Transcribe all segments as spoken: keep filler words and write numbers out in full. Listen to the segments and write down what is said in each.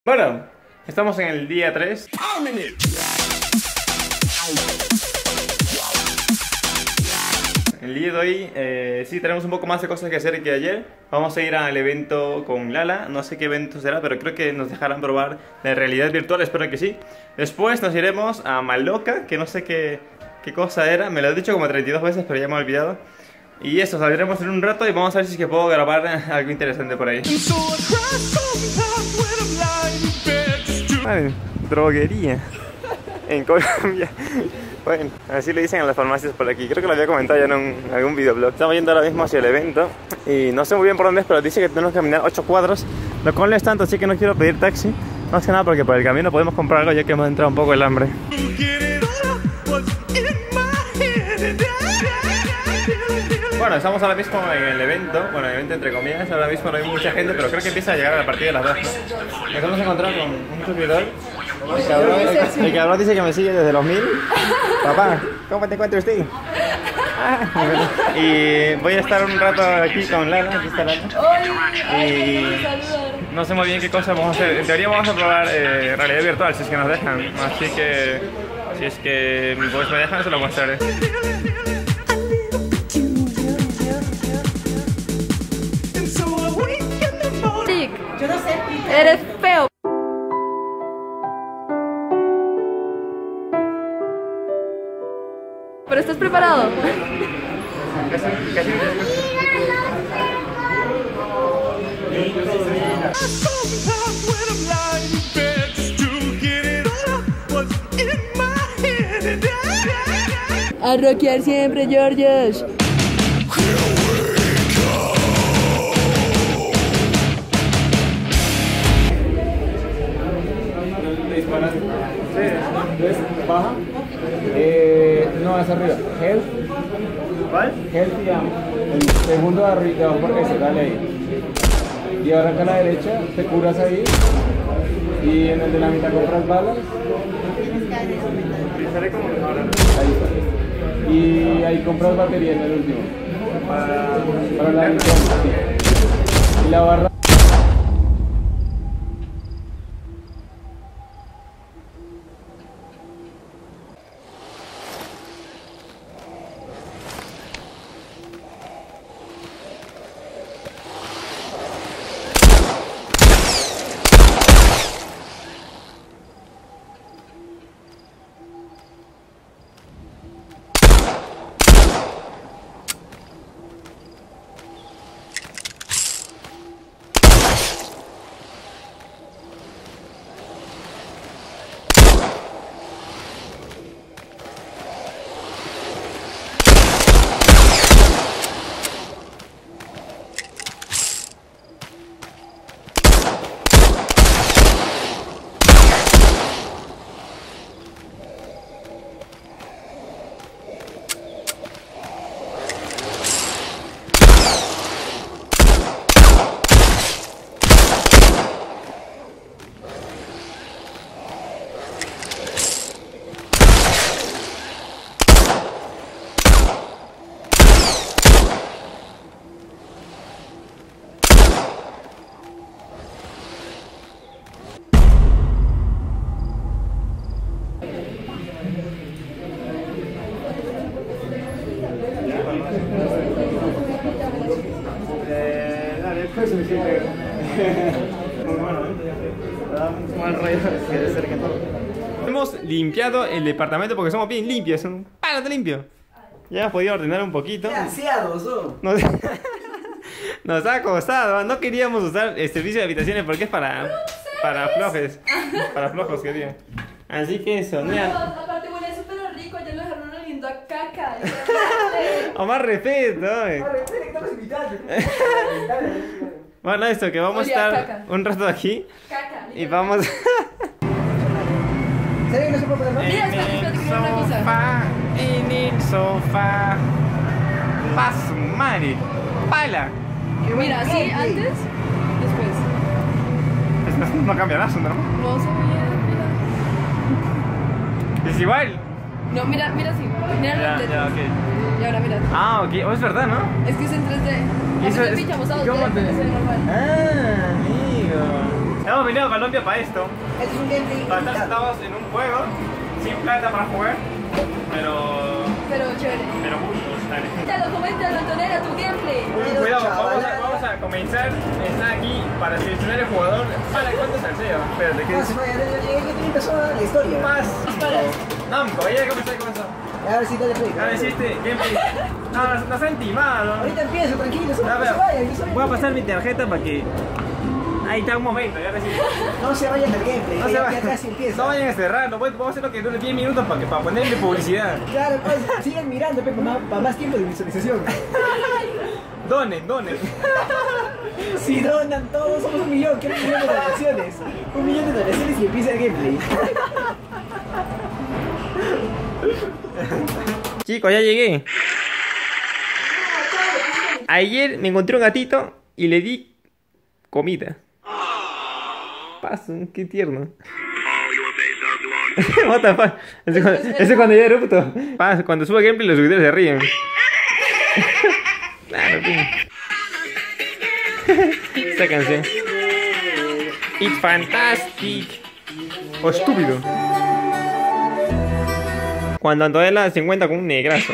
Bueno, estamos en el día tres. El día de hoy eh, sí tenemos un poco más de cosas que hacer que ayer. Vamos a ir al evento con Lala. No sé qué evento será, pero creo que nos dejarán probar la realidad virtual, espero que sí. Después nos iremos a Maloca, que no sé qué, qué cosa era. Me lo he dicho como treinta y dos veces, pero ya me he olvidado. Y eso, saldremos en un rato y vamos a ver si es que puedo grabar algo interesante por ahí. Ay, droguería en Colombia. Bueno, así le dicen a las farmacias por aquí. Creo que lo había comentado ya en, un, en algún videoblog. Estamos yendo ahora mismo hacia el evento y no sé muy bien por dónde es, pero dice que tenemos que caminar ocho cuadros, lo cual no es tanto, así que no quiero pedir taxi. Más que nada porque por el camino podemos comprar algo, ya que hemos entrado un poco el hambre. Bueno, estamos ahora mismo en el evento, bueno, el evento entre comillas. Ahora mismo no hay mucha gente, pero creo que empieza a llegar a partir de las dos, ¿no? Nos hemos encontrado con un suscriptor. El cabrón, el, el cabrón dice que me sigue desde los mil. Papá, ¿cómo te encuentra usted? Ah, y voy a estar un rato aquí con Lala, aquí está Lala. Y no sé muy bien qué cosa vamos a hacer. En teoría vamos a probar eh, realidad virtual, si es que nos dejan. Así que, si es que pues, me dejan, se lo mostraré. Yo no sé. Eres feo. ¿Pero estás preparado? A rockear siempre, Georges. Entonces, baja. Eh, no, hacia arriba. Health. ¿Cuál? Health y am. El segundo de arriba, abajo, ese, dale ahí. Y arranca a la derecha, te curas ahí. Y en el de la mitad compras balas. Ahí está. Y ahí compras batería en el último. Para, para la misión. Y la barra. Eh, dale, fue suficiente. Muy bueno, ¿eh? Da un mal rollo que de cerca todo. Hemos limpiado el departamento porque somos bien limpios, un palo de limpio. Ya hemos podido ordenar un poquito. ¡Qué ansiados son! Nos, nos ha costado, no queríamos usar el servicio de habitaciones porque es para, para flojes. Para flojos, quería. Así que eso, mira. Aparte huele súper rico, ya lo dejaron oliendo a caca. O más respeto, ¿eh? Estamos invitados. Bueno, esto, que vamos a Olía a estar caca. un rato aquí Caca. y vamos ¿Sabes que no se puede poner más? Mira, espérate, espérate, que una cosa. sofá, en el sofá. Paso, Mari. Pala. Mira, así antes, después. No, no cambia nada, ¿no? No se ve, mira. Es igual. No, mira, mira así. Mira Ya, las ya, letras. ok. Y ahora mira. Ah, ok. Oh, es verdad, ¿no? Es que es en tres D. ¿Y eso Nosotros es- pinchamos a dos cómo D, te- pero se ve normal. Ah, amigo. Hemos venido a Colombia para esto. Este es un gameplay. Para estar sentados en un juego, sin plata para jugar, pero. Pero chévere. pero juntos, dale. Coméntalo, coméntalo, Antonella, tu gameplay. Uy, cuidado, vamos a, vamos a comenzar. Está aquí para seleccionar el jugador. Para cuánto salseo. Espérate, ¿qué No, es? se fue, ya ya empezó la historia. Más. Para. Namco, ya comenzó, ya comenzó. A ver si te le play. A ver si este gameplay. No, nos, nos han timado. Ahorita empiezo, tranquilo, A no ver, se vayan, no se vayan. voy a pasar mi tarjeta para que. Ahí está un momento, ya recién. No se vayan del gameplay, No, se ya, vayan. ya casi empieza. No vayan a cerrar, no voy- vamos a hacer lo que dure diez minutos para, que, para ponerle publicidad. Claro, pues sigan mirando, pe, para más, para más tiempo de visualización. Donen, donen. Si donan todos, somos un millón, quiero un millón de donaciones. Un millón de donaciones y empieza el gameplay. Chicos, ya llegué. Ayer me encontré un gatito y le di comida. Paso, qué tierno. What the fuck? Ese, cuando- ese es cuando ya erupto. Paso, cuando subo gameplay los suscriptores se ríen. Claro, tío. Esta canción. It's fantastic. O estúpido. Cuando Antonella se encuentra con un negrazo.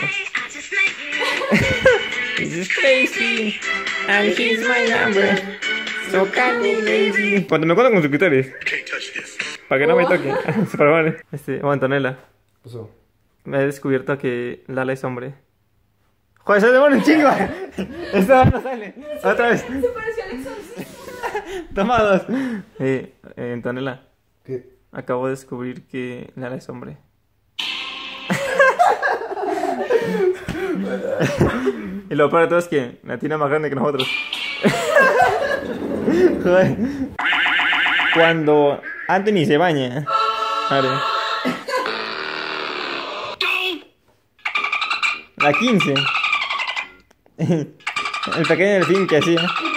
This is crazy. And she's my number. So can me lazy. Cuando me encuentro con suscriptores. Para que no me toque. Super vale. Este, oh, Antonella. Pasó. Me he descubierto que Lala es hombre. Joder, se demora un chingo. Esto no sale. Otra vez. Se pareció al exorcista. Toma dos. Eh, eh, Antonella. ¿Qué? Acabo de descubrir que Lala es hombre. Y lo peor de todo es que la tiene más grande que nosotros. Joder. Cuando Anthony se baña. A ver. La quince. El pequeño delfín que hacía.